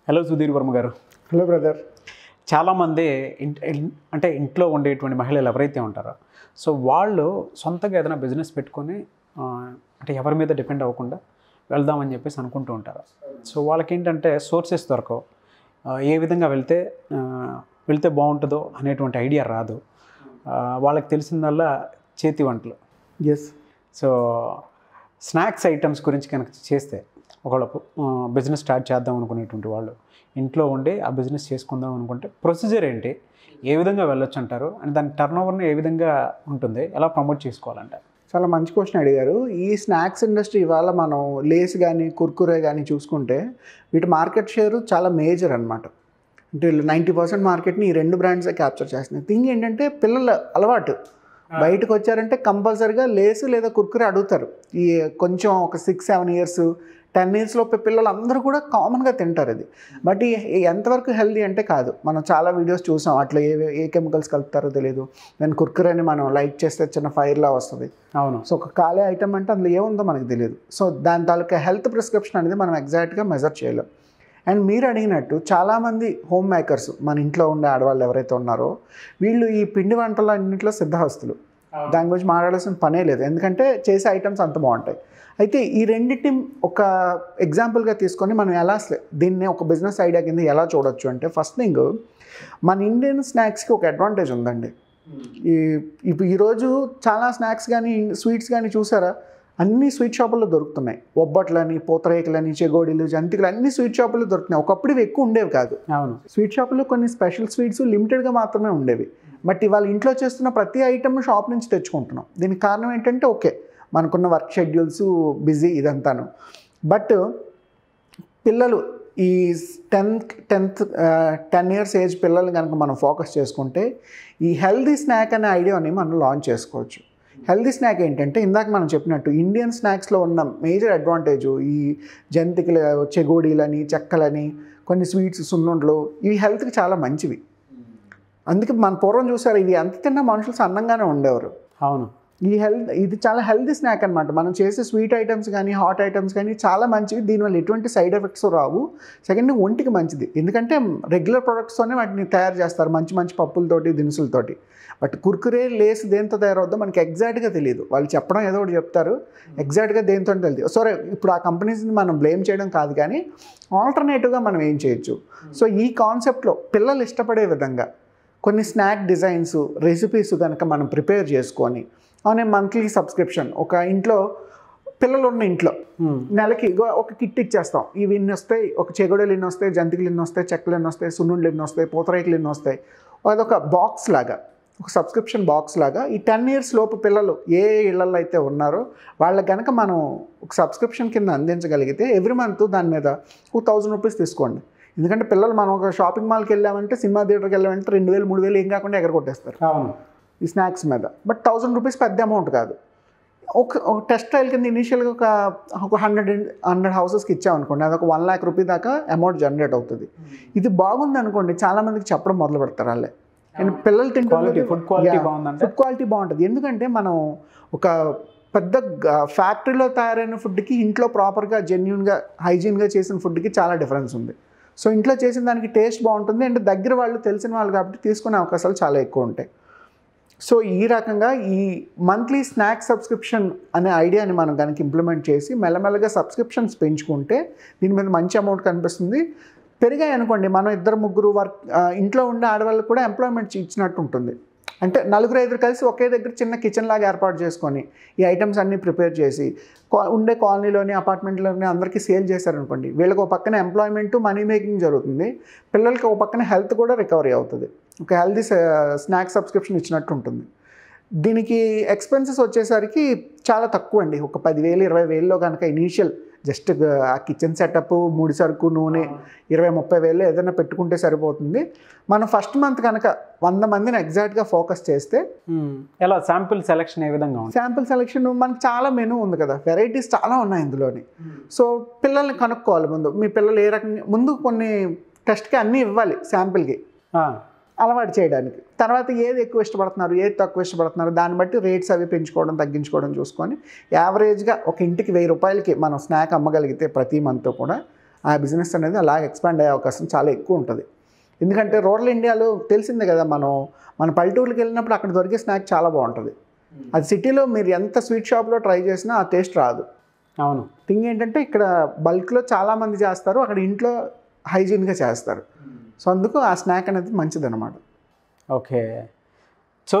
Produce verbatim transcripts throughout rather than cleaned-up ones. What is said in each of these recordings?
Hello Sudheer Varma garu. Hello brother. చాలామంది అంటే ఇంట్లో ఉండేటువంటి మహిళలు ఎవరైతే ఉంటారో సో వాళ్ళు సొంతంగా ఏదైనా బిజినెస్ పెట్టుకొని అంటే ఎవరి మీద డిపెండ్ అవ్వకుండా వెళ్దామని చెప్పేసి అనుకుంటూ ఉంటారు. సో వాళ్ళకి ఏంటంటే సోర్సెస్ దొరకవు, ఏ విధంగా వెళ్తే వెళ్తే బాగుంటుందో అనేటువంటి ఐడియా రాదు. వాళ్ళకి తెలిసిందల్లా చేతి వంటలు. ఎస్. సో స్నాక్స్ ఐటమ్స్ గురించి కనుక చేస్తే ఒకవేళ బిజినెస్ స్టార్ట్ చేద్దాం అనుకునేటువంటి వాళ్ళు ఇంట్లో ఉండి ఆ బిజినెస్ చేసుకుందాం అనుకుంటే ప్రొసీజర్ ఏంటి, ఏ విధంగా వెళ్ళొచ్చు అంటారు, అండ్ దాని టర్న్ ఓవర్ని ఏ విధంగా ఉంటుంది, ఎలా ప్రమోట్ చేసుకోవాలంటారు? చాలా మంచి క్వశ్చన్ అడిగారు. ఈ స్నాక్స్ ఇండస్ట్రీ ఇవాళ మనం లేస్ కానీ కుర్కురే కానీ చూసుకుంటే వీటి మార్కెట్ షేర్ చాలా మేజర్ అనమాట. అంటే నైంటీ పర్సెంట్ మార్కెట్ని ఈ రెండు బ్రాండ్సే క్యాప్చర్ చేస్తున్నాయి. థింగ్ ఏంటంటే పిల్లల అలవాటు బయటకు వచ్చారంటే కంపల్సరీగా లేసు లేదా కుర్కురే అడుగుతారు. ఈ కొంచెం ఒక six seven years ten years లోపు పిల్లలు అందరూ కూడా కామన్గా తింటారు అది. బట్ ఈ ఎంతవరకు హెల్దీ అంటే కాదు. మనం చాలా వీడియోస్ చూసాం, అట్లా ఏ ఏ కెమికల్స్ కలుపుతారో తెలియదు. దాని కుర్కురేని మనం లైట్ చేస్తే చిన్న ఫైర్లా వస్తుంది. అవును. సో ఒక ఖాళీ ఐటమ్ అంటే అందులో ఏముందో మనకు తెలియదు. సో దాని తాలూకా హెల్త్ ప్రిస్క్రిప్షన్ అనేది మనం ఎగ్జాక్ట్గా మెజర్ చేయలేం. అండ్ మీరు అడిగినట్టు చాలామంది హోమ్ మేకర్స్ మన ఇంట్లో ఉండే ఆడవాళ్ళు ఎవరైతే ఉన్నారో వీళ్ళు ఈ పిండి వంటలు అన్నింటిలో సిద్ధహస్తులు. దాని గురించి మాట్లాడాల్సిన పనే లేదు, ఎందుకంటే చేసే ఐటమ్స్ అంత బాగుంటాయి. అయితే ఈ రెండింటిని ఒక ఎగ్జాంపుల్గా తీసుకొని మనం ఎలా దీన్ని ఒక బిజినెస్ ఐడియా కింద ఎలా చూడొచ్చు అంటే, ఫస్ట్ థింగ్ మన ఇండియన్ స్నాక్స్కి ఒక అడ్వాంటేజ్ ఉందండి. ఈ ఇప్పుడు ఈరోజు చాలా స్నాక్స్ కానీ స్వీట్స్ కానీ చూసారా, అన్ని స్వీట్ షాపుల్లో దొరుకుతున్నాయి. ఒబ్బట్లని, పూతరేకులని, చెగోడీలు, జంతికలు అన్ని స్వీట్ షాపుల్లో దొరుకుతున్నాయి. ఒకప్పుడు ఇవి ఎక్కువ ఉండేవి కాదు. అవును. స్వీట్ షాపుల్లో కొన్ని స్పెషల్ స్వీట్స్ లిమిటెడ్గా మాత్రమే ఉండేవి. బట్ ఇవాళ ఇంట్లో చేస్తున్న ప్రతి ఐటమ్ షాప్ నుంచి తెచ్చుకుంటున్నాం. దీనికి కారణం ఏంటంటే, ఓకే మనకున్న వర్క్ షెడ్యూల్స్ బిజీ ఇదంతాను. బట్ పిల్లలు ఈ tenth tenth ten years age పిల్లలు కనుక మనం ఫోకస్ చేసుకుంటే ఈ హెల్దీ స్నాక్ అనే ఐడియాని మనం లాంచ్ చేసుకోవచ్చు. హెల్దీ స్నాక్ ఏంటంటే, ఇందాక మనం చెప్పినట్టు ఇండియన్ స్నాక్స్లో ఉన్న మేజర్ అడ్వాంటేజ్ ఈ జంతికలు, చెగోడీలని, చెక్కలని, కొన్ని స్వీట్స్, సున్నుండలు, ఇవి హెల్త్కి చాలా మంచివి. అందుకే మన పూర్వం చూసారు, ఇవి ఎంత తిన్నా మనుషులు సన్నంగానే ఉండేవారు. అవును. ఈ హెల్త్ ఇది చాలా హెల్తీ స్నాక్ అనమాట. మనం చేసే స్వీట్ ఐటమ్స్ కానీ హాట్ ఐటమ్స్ కానీ చాలా మంచివి. దీనివల్ల ఎటువంటి సైడ్ ఎఫెక్ట్స్ రావు. సెకండ్, ఒంటికి మంచిది, ఎందుకంటే రెగ్యులర్ ప్రొడక్ట్స్తోనే వాటిని తయారు చేస్తారు, మంచి మంచి పప్పులతోటి, దినుసులతోటి. బట్ కుర్కురే, లేస్ దేంతో తయారవుద్దో మనకి ఎగ్జాక్ట్గా తెలియదు. వాళ్ళు చెప్పడం ఏదో ఒకటి చెప్తారు, ఎగ్జాక్ట్గా దేంతో తెలియదు. సరే, ఇప్పుడు ఆ కంపెనీస్ని మనం బ్లేమ్ చేయడం కాదు, కానీ ఆల్టర్నేటివ్గా మనం ఏం చేయొచ్చు. సో ఈ కాన్సెప్ట్లో పిల్లలు ఇష్టపడే విధంగా కొన్ని స్నాక్ డిజైన్స్, రెసిపీస్ కనుక మనం ప్రిపేర్ చేసుకొని అవునే మంత్లీ సబ్స్క్రిప్షన్, ఒక ఇంట్లో పిల్లలు ఉన్న ఇంట్లో నెలకి ఒక కిట్ ఇచ్చేస్తాం. ఇవి ఇన్ని వస్తాయి, ఒక చెగోడలు ఇన్ని వస్తాయి, జంతికలు ఇన్ని వస్తాయి, చెక్కలు ఎన్ని వస్తాయి, సున్నుండలు ఎన్ని వస్తాయి, పూతరేకులు ఎన్ని వస్తాయి, అదొక బాక్స్ లాగా, ఒక సబ్స్క్రిప్షన్ బాక్స్ లాగా ఈ టెన్ ఇయర్స్ లోపు పిల్లలు ఏ ఇళ్లలో అయితే ఉన్నారో వాళ్ళకి కనుక మనం ఒక సబ్స్క్రిప్షన్ కింద అందించగలిగితే ఎవ్రీ మంత్ దాని మీద ఒక థౌజండ్ రూపీస్ తీసుకోండి. ఎందుకంటే పిల్లలు మనం ఒక షాపింగ్ మాల్కి వెళ్ళామంటే, సినిమా థియేటర్కి వెళ్ళామంటే రెండు వేలు మూడు వేలు ఏం కాకుండా ఎగరగొట్టేస్తారు. అవును. ఈ స్నాక్స్ మీద. బట్ థౌజండ్ రూపీస్ పెద్ద అమౌంట్ కాదు. ఒక ఒక టెస్ట్ ట్రయల్ కింద ఇనీషియల్గా ఒక ఒక హండ్రెడ్ హండ్రెడ్ హౌసెస్కి ఇచ్చామనుకోండి, అది ఒక వన్ ల్యాక్ రూపీ దాకా అమౌంట్ జనరేట్ అవుతుంది. ఇది బాగుంది అనుకోండి, చాలామందికి చెప్పడం మొదలు పెడతారు వాళ్ళే. అండ్ పిల్లలు తింటే ఫుడ్ క్వాలిటీ బాగుందంటే ఫుడ్ క్వాలిటీ బాగుంటుంది. ఎందుకంటే మనం ఒక పెద్ద ఫ్యాక్టరీలో తయారైన ఫుడ్కి ఇంట్లో ప్రాపర్గా జెన్యూన్గా హైజీన్గా చేసిన ఫుడ్కి చాలా డిఫరెన్స్ ఉంది. సో ఇంట్లో చేసిన దానికి టేస్ట్ బాగుంటుంది, అండ్ దగ్గర వాళ్ళు తెలిసిన వాళ్ళు కాబట్టి తీసుకునే అవకాశాలు చాలా ఎక్కువ ఉంటాయి. సో ఈ రకంగా ఈ మంత్లీ స్నాక్ సబ్స్క్రిప్షన్ అనే ఐడియాని మనం కనుక ఇంప్లిమెంట్ చేసి మెల్లమెల్లగా సబ్స్క్రిప్షన్స్ పెంచుకుంటే దీని మీద మంచి అమౌంట్ కనిపిస్తుంది. పెరిగాయి అనుకోండి, మనం ఇద్దరు ముగ్గురు వర్క్ ఇంట్లో ఉండే ఆడవాళ్ళకి కూడా ఎంప్లాయ్మెంట్ ఇచ్చినట్టు ఉంటుంది. అంటే నలుగురు ఐదుగురు కలిసి ఒకే దగ్గర చిన్న కిచెన్ లాగా ఏర్పాటు చేసుకొని ఈ ఐటమ్స్ అన్నీ ప్రిపేర్ చేసి ఉండే కాలనీలోని, అపార్ట్మెంట్లోని అందరికీ సేల్ చేశారనుకోండి, వీళ్ళకి ఒక పక్కన ఎంప్లాయ్మెంట్, మనీ మేకింగ్ జరుగుతుంది, పిల్లలకి ఒక పక్కన హెల్త్ కూడా రికవరీ అవుతుంది. ఒక హెల్తీ స్నాక్ సబ్స్క్రిప్షన్ ఇచ్చినట్టు ఉంటుంది. దీనికి ఎక్స్పెన్సెస్ వచ్చేసరికి చాలా తక్కువ అండి. ఒక పదివేలు ఇరవై వేలలో కనుక ఇనీషియల్ జస్ట్ ఆ కిచెన్ సెటప్, ముడి సరుకు, నూనె ఇరవై ముప్పై వేలు ఏదైనా పెట్టుకుంటే సరిపోతుంది. మనం ఫస్ట్ మంత్ కనుక వంద మందిని ఎగ్జాక్ట్గా ఫోకస్ చేస్తే ఎలా శాంపిల్ సెలెక్షన్ ఏ విధంగా ఉంది? శాంపిల్ సెలెక్షన్ మనకి చాలా మెనూ ఉంది కదా, వెరైటీస్ చాలా ఉన్నాయి ఇందులోని. సో పిల్లల్ని కనుక్కోవాలి ముందు, మీ పిల్లలు ఏ రకంగా, ముందు కొన్ని టెస్ట్కి అన్నీ ఇవ్వాలి శాంపిల్కి అలవాటు చేయడానికి. తర్వాత ఏది ఎక్కువ ఇష్టపడుతున్నారు, ఏది తక్కువ ఇష్టపడుతున్నారు, దాన్ని బట్టి రేట్స్ అవి పెంచుకోవడం తగ్గించుకోవడం చూసుకొని యావరేజ్గా ఒక ఇంటికి వెయ్యి రూపాయలకి మనం స్నాక్ అమ్మగలిగితే ప్రతి మంత్ కూడా ఆ బిజినెస్ అనేది అలా ఎక్స్పాండ్ అయ్యే అవకాశం చాలా ఎక్కువ ఉంటుంది. ఎందుకంటే రూరల్ ఇండియాలో తెలిసిందే కదా, మనం మన పల్లెటూరుకి వెళ్ళినప్పుడు అక్కడ దొరికే స్నాక్ చాలా బాగుంటుంది. అది సిటీలో మీరు ఎంత స్వీట్ షాప్లో ట్రై చేసినా ఆ టేస్ట్ రాదు. అవును. థింగ్ ఏంటంటే ఇక్కడ బల్క్లో చాలామంది చేస్తారు, అక్కడ ఇంట్లో హైజీన్గా చేస్తారు. సో అందుకు ఆ స్నాక్ అనేది మంచిదన్నమాట. ఓకే. సో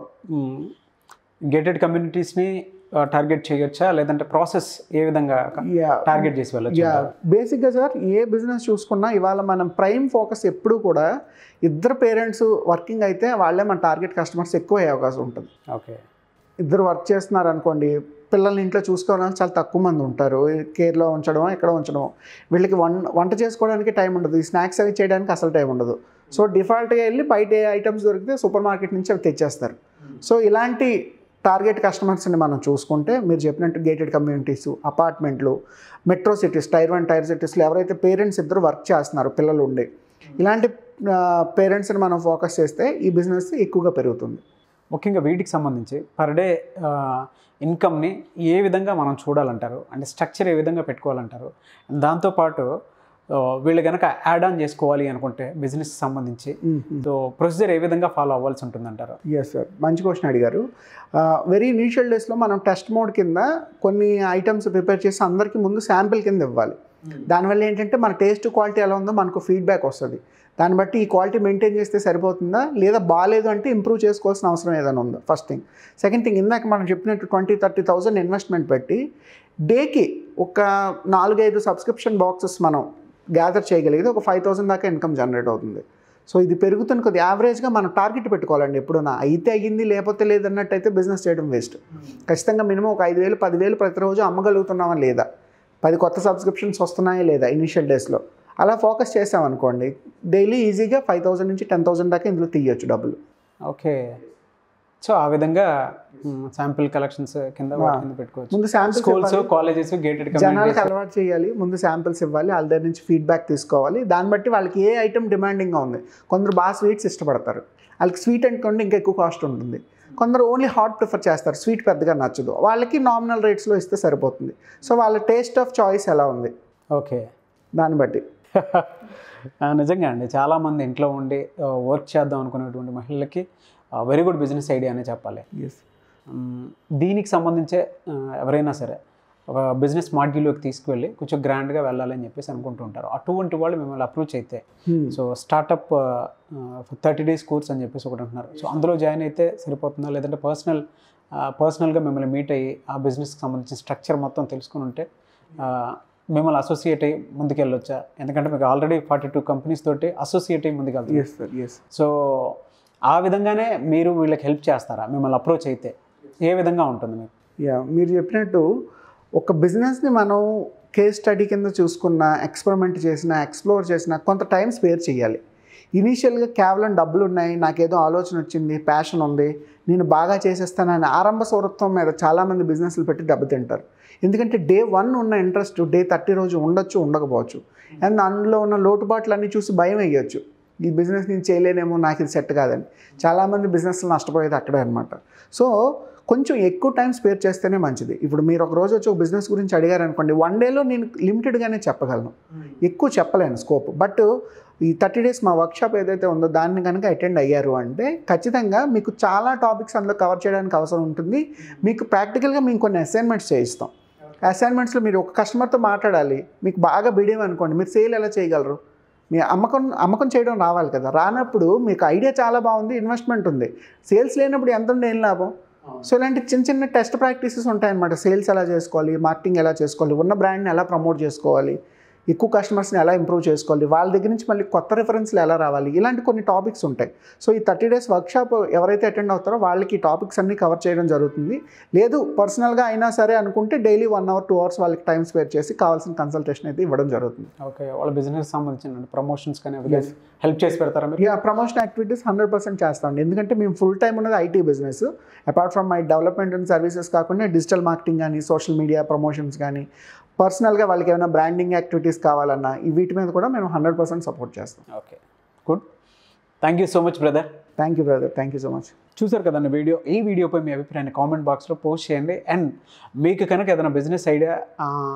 గేటెడ్ కమ్యూనిటీస్ని టార్గెట్ చేయొచ్చా, లేదంటే ప్రాసెస్ ఏ విధంగా టార్గెట్ చేసి వెళ్ళచ్చు? బేసిక్గా సార్ ఏ బిజినెస్ చూసుకున్నా ఇవాళ మనం ప్రైమ్ ఫోకస్ ఎప్పుడు కూడా ఇద్దరు పేరెంట్స్ వర్కింగ్ అయితే వాళ్ళే మన టార్గెట్ కస్టమర్స్ ఎక్కువ అయ్యే అవకాశం ఉంటుంది. ఓకే. ఇద్దరు వర్క్ చేస్తున్నారు అనుకోండి, పిల్లల్ని ఇంట్లో చూసుకోవడానికి చాలా తక్కువ మంది ఉంటారు. కేర్లో ఉంచడం, ఎక్కడ ఉంచడం, వీళ్ళకి వన్ వంట చేసుకోవడానికి టైం ఉండదు, ఈ స్నాక్స్ అవి చేయడానికి అసలు టైం ఉండదు. సో డిఫాల్ట్గా వెళ్ళి బయట ఏ ఐటమ్స్ దొరికితే సూపర్ మార్కెట్ నుంచి అవి తెచ్చేస్తారు. సో ఇలాంటి టార్గెట్ కస్టమర్స్ని మనం చూసుకుంటే మీరు చెప్పినట్టు గేటెడ్ కమ్యూనిటీస్, అపార్ట్మెంట్లు, metro cities, tier one tier సిటీస్లో ఎవరైతే పేరెంట్స్ ఇద్దరు వర్క్ చేస్తున్నారు పిల్లలు ఉండి, ఇలాంటి పేరెంట్స్ని మనం ఫోకస్ చేస్తే ఈ బిజినెస్ ఎక్కువగా పెరుగుతుంది. ముఖ్యంగా వీటికి సంబంధించి పర్ డే ఇన్కమ్ని ఏ విధంగా మనం చూడాలంటారు, అంటే స్ట్రక్చర్ ఏ విధంగా పెట్టుకోవాలంటారు? దాంతోపాటు వీళ్ళు కనుక యాడ్ ఆన్ చేసుకోవాలి అనుకుంటే బిజినెస్కి సంబంధించి సో ప్రొసీజర్ ఏ విధంగా ఫాలో అవ్వాల్సి ఉంటుందంటారు? ఎస్ సార్, మంచి క్వశ్చన్ అడిగారు. వెరీ ఇనీషియల్ డేస్లో మనం టెస్ట్ మోడ్ కింద కొన్ని ఐటమ్స్ ప్రిపేర్ చేసి అందరికీ ముందు శాంపిల్ కింద ఇవ్వాలి. దానివల్ల ఏంటంటే మన టేస్ట్ క్వాలిటీ ఎలా ఉందో మనకు ఫీడ్బ్యాక్ వస్తుంది. దాన్ని బట్టి ఈ క్వాలిటీ మెయింటైన్ చేస్తే సరిపోతుందా, లేదా బాగాలేదు అంటే ఇంప్రూవ్ చేసుకోవాల్సిన అవసరం ఏదైనా ఉందా, ఫస్ట్ థింగ్. సెకండ్ థింగ్, ఇందాక మనం చెప్పినట్టు ట్వంటీ థర్టీ థౌసండ్ ఇన్వెస్ట్మెంట్ పెట్టి డేకి ఒక నాలుగైదు సబ్స్క్రిప్షన్ బాక్సెస్ మనం గ్యాదర్ చేయగలిగితే ఒక ఫైవ్ థౌసండ్ దాకా ఇన్కమ్ జనరేట్ అవుతుంది. సో ఇది పెరుగుతున్న కొద్ది యావరేజ్గా మనం టార్గెట్ పెట్టుకోవాలండి. ఎప్పుడన్నా అయితే అయ్యింది లేకపోతే లేదన్నట్టయితే బిజినెస్ చేయడం వేస్ట్. ఖచ్చితంగా మినిమం ఒక ఐదు వేలు పదివేలు ప్రతిరోజు అమ్మగలుగుతున్నామా లేదా, పది కొత్త సబ్స్క్రిప్షన్స్ వస్తున్నాయా లేదా ఇనిషియల్ డేస్లో, అలా ఫోకస్ చేసామనుకోండి డైలీ ఈజీగా ఫైవ్ థౌసండ్ నుంచి టెన్ థౌసండ్ దాకా ఇందులో తీయచ్చు డబ్బులు. ఓకే. సో ఆ విధంగా శాంపిల్ కలెక్షన్స్ కింద పెట్టుకోవచ్చు. ముందు శాంపిల్స్ స్కూల్స్, కాలేజెస్, గేటెడ్ జనాలకు అలవాటు చేయాలి. ముందు శాంపిల్స్ ఇవ్వాలి, వాళ్ళ దగ్గర నుంచి ఫీడ్బ్యాక్ తీసుకోవాలి. దాన్ని బట్టి వాళ్ళకి ఏ ఐటమ్ డిమాండింగ్గా ఉంది. కొందరు బాగా స్వీట్స్ ఇష్టపడతారు, వాళ్ళకి స్వీట్ అనుకోండి ఇంకా ఎక్కువ కాస్ట్ ఉంటుంది. కొందరు ఓన్లీ హాట్ ప్రిఫర్ చేస్తారు, స్వీట్ పెద్దగా నచ్చదు, వాళ్ళకి నామినల్ రేట్స్లో ఇస్తే సరిపోతుంది. సో వాళ్ళ టేస్ట్ ఆఫ్ చాయిస్ ఎలా ఉంది, ఓకే, దాన్ని బట్టి. నిజంగా అండి, చాలామంది ఇంట్లో ఉండి వర్క్ చేద్దాం అనుకునేటువంటి మహిళలకి వెరీ గుడ్ బిజినెస్ ఐడియా అనే చెప్పాలి. ఎస్. దీనికి సంబంధించే ఎవరైనా సరే ఒక బిజినెస్ మాడ్యూల్లోకి తీసుకువెళ్ళి కొంచెం గ్రాండ్గా వెళ్ళాలని చెప్పేసి అనుకుంటూ ఉంటారు. అటువంటి వాళ్ళు మిమ్మల్ని అప్రోచ్ అయితే so startup thirty days course అని చెప్పేసి ఒకటి అంటున్నారు. సో అందులో జాయిన్ అయితే సరిపోతుందా, లేదంటే పర్సనల్ పర్సనల్గా మిమ్మల్ని మీట్ అయ్యి ఆ బిజినెస్కి సంబంధించిన స్ట్రక్చర్ మొత్తం తెలుసుకుని ఉంటే మిమ్మల్ని అసోసియేట్ అయ్యి ముందుకెళ్ళొచ్చా? ఎందుకంటే మీకు ఆల్రెడీ ఫార్టీ టూ కంపెనీస్ తోటి అసోసియేట్ అయ్యి ముందుకెళ్తారు. సో ఆ విధంగానే మీరు వీళ్ళకి హెల్ప్ చేస్తారా? మిమ్మల్ని అప్రోచ్ అయితే ఏ విధంగా ఉంటుంది మీకు? యా, మీరు చెప్పినట్టు ఒక బిజినెస్ని మనం కేస్ స్టడీ కింద చూసుకున్న, ఎక్స్పెరిమెంట్ చేసిన, ఎక్స్ప్లోర్ చేసిన కొంత టైం స్పేర్ చేయాలి. ఇనీషియల్గా కేవలం డబ్బులు ఉన్నాయి, నాకేదో ఆలోచన వచ్చింది, ప్యాషన్ ఉంది, నేను బాగా చేసేస్తానని ఆరంభ సౌరత్వం మీద చాలామంది బిజినెస్లు పెట్టి దెబ్బతింటారు. ఎందుకంటే డే వన్ ఉన్న ఇంట్రెస్ట్ డే థర్టీ రోజు ఉండొచ్చు, ఉండకపోవచ్చు. అండ్ అందులో ఉన్న లోటుబాట్లు అన్నీ చూసి భయం వేయచ్చు, ఈ బిజినెస్ నేను చేయలేనేమో, నాకు ఇది సెట్ కాదని. చాలామంది బిజినెస్లు నష్టపోయేది అక్కడే అనమాట. సో కొంచెం ఎక్కువ టైం స్పేర్ చేస్తేనే మంచిది. ఇప్పుడు మీరు ఒక రోజు వచ్చి ఒక బిజినెస్ గురించి అడిగారు అనుకోండి, వన్ డేలో నేను లిమిటెడ్గానే చెప్పగలను, ఎక్కువ చెప్పలేను స్కోప్. బట్ ఈ థర్టీ డేస్ మా వర్క్షాప్ ఏదైతే ఉందో దాన్ని కనుక అటెండ్ అయ్యారు అంటే ఖచ్చితంగా మీకు చాలా టాపిక్స్ అందులో కవర్ చేయడానికి అవసరం ఉంటుంది. మీకు ప్రాక్టికల్గా మేము కొన్ని అసైన్మెంట్స్ చేయిస్తాం. అసైన్మెంట్స్లో మీరు ఒక కస్టమర్తో మాట్లాడాలి, మీకు బాగా బిడియం అనుకోండి, మీరు సేల్ ఎలా చేయగలరు? మీ అమ్మకం అమ్మకం చేయడం రావాలి కదా. రానప్పుడు మీకు ఐడియా చాలా బాగుంది, ఇన్వెస్ట్మెంట్ ఉంది, సేల్స్ లేనప్పుడు ఎంత ఉండే ఏం లాభం? సో ఇలాంటి చిన్న చిన్న టెస్ట్ ప్రాక్టీసెస్ ఉంటాయన్నమాట. సేల్స్ ఎలా చేసుకోవాలి, మార్కెటింగ్ ఎలా చేసుకోవాలి, ఉన్న బ్రాండ్ని ఎలా ప్రమోట్ చేసుకోవాలి, ఎక్కువ కస్టమర్స్ని ఎలా ఇంప్రూవ్ చేసుకోవాలి, వాళ్ళ దగ్గర నుంచి మళ్ళీ కొత్త రిఫరెన్స్లు ఎలా రావాలి, ఇలాంటి కొన్ని టాపిక్స్ ఉంటాయి. సో ఈ థర్టీ డేస్ వర్క్షాప్ ఎవరైతే అటెండ్ అవుతారో వాళ్ళకి ఈ టాపిక్స్ అన్నీ కవర్ చేయడం జరుగుతుంది. లేదు పర్సనల్గా అయినా సరే అనుకుంటే daily one hour two hours వాళ్ళకి టైం స్పేర్ చేసి కావాల్సిన కన్సల్టేషన్ అయితే ఇవ్వడం జరుగుతుంది. ఓకే, వాళ్ళ బిజినెస్ సంబంధించిన ప్రమోషన్స్ కానీ హెల్ప్ చేసి పెడతారా మీరు? Yeah, promotion activities hundred percent చేస్తామండి. ఎందుకంటే మేము ఫుల్ టైం ఉన్నది IT business. Apart from my development and services కాకుండా డిజిటల్ మార్కెటింగ్ కానీ, సోషల్ మీడియా ప్రమోషన్స్ కానీ, పర్సనల్గా వాళ్ళకి ఏమైనా బ్రాండింగ్ యాక్టివిటీస్ కావాలన్నా ఈ వీటి మీద కూడా మేము హండ్రెడ్ పర్సెంట్ సపోర్ట్ చేస్తాం. Okay, good. Thank you so much brother. Thank you brother, thank you so much. చూసారు కదండి వీడియో. ఈ వీడియోపై మీ అభిప్రాయాన్ని కామెంట్ బాక్స్లో పోస్ట్ చేయండి. అండ్ మీకు కనుక ఏదైనా బిజినెస్ ఐడియా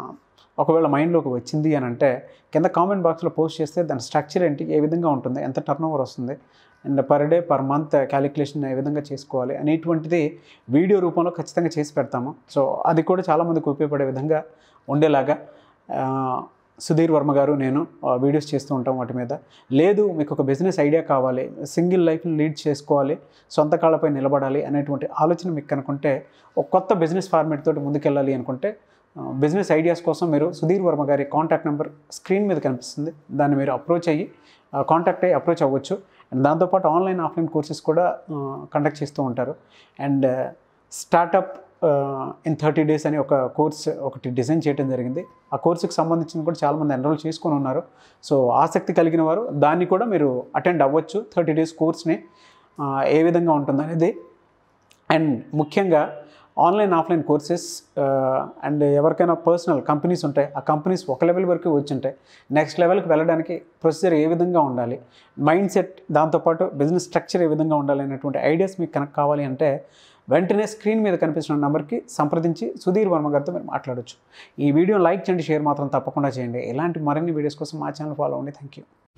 ఒకవేళ మైండ్లోకి వచ్చింది అని అంటే కింద కామెంట్ బాక్స్లో పోస్ట్ చేస్తే దాని స్ట్రక్చర్ ఏంటి, ఏ విధంగా ఉంటుంది, ఎంత టర్న్ ఓవర్ వస్తుంది, and per day per month calculation ఏ విధంగా చేసుకోవాలి అనేటువంటిది వీడియో రూపంలో ఖచ్చితంగా చేసి పెడతాము. సో అది కూడా చాలామందికి ఉపయోగపడే విధంగా ఉండేలాగా సుధీర్ వర్మ గారు నేను వీడియోస్ చేస్తూ ఉంటాం వాటి మీద. లేదు మీకు ఒక బిజినెస్ ఐడియా కావాలి, సింగిల్ లైఫ్ని లీడ్ చేసుకోవాలి, సొంత కాళ్ళపై నిలబడాలి అనేటువంటి ఆలోచన మీకు కనుకుంటే, ఒక కొత్త బిజినెస్ ఫార్మేట్ తోటి ముందుకెళ్ళాలి అనుకుంటే బిజినెస్ ఐడియాస్ కోసం మీరు సుధీర్ వర్మ గారి కాంటాక్ట్ నెంబర్ స్క్రీన్ మీద కనిపిస్తుంది, దాన్ని మీరు అప్రోచ్ అయ్యి కాంటాక్ట్ అయ్యి అప్రోచ్ అవ్వచ్చు. అండ్ దాంతోపాటు ఆన్లైన్ ఆఫ్లైన్ కోర్సెస్ కూడా కండక్ట్ చేస్తూ ఉంటారు. And startup in thirty days అని ఒక కోర్స్ ఒకటి డిజైన్ చేయడం జరిగింది. ఆ కోర్సుకి సంబంధించిన కూడా చాలామంది ఎన్రోల్ చేసుకొని ఉన్నారు. సో ఆసక్తి కలిగిన వారు దాన్ని కూడా మీరు అటెండ్ అవ్వచ్చు. థర్టీ డేస్ కోర్స్ని ఏ విధంగా ఉంటుంది అనేది. అండ్ ముఖ్యంగా ఆన్లైన్ ఆఫ్లైన్ కోర్సెస్ అండ్ ఎవరికైనా పర్సనల్ కంపెనీస్ ఉంటాయి, ఆ కంపెనీస్ ఒక లెవెల్ వరకు వచ్చి ఉంటాయి, నెక్స్ట్ లెవెల్కి వెళ్ళడానికి ప్రొసీజర్ ఏ విధంగా ఉండాలి, మైండ్ సెట్, దాంతోపాటు బిజినెస్ స్ట్రక్చర్ ఏ విధంగా ఉండాలి అనేటువంటి ఐడియాస్ మీకు కనెక్ట్ కావాలి అంటే వెంటనే స్క్రీన్ మీద కనిపిస్తున్న నెంబర్కి సంప్రదించి సుధీర్ వర్మ గారితో మీరు మాట్లాడవచ్చు. ఈ వీడియో లైక్ చేయండి, షేర్ మాత్రం తప్పకుండా చేయండి. ఇలాంటి మరిన్ని వీడియోస్ కోసం మా ఛానల్ ఫాలో అవ్వండి. Thank you.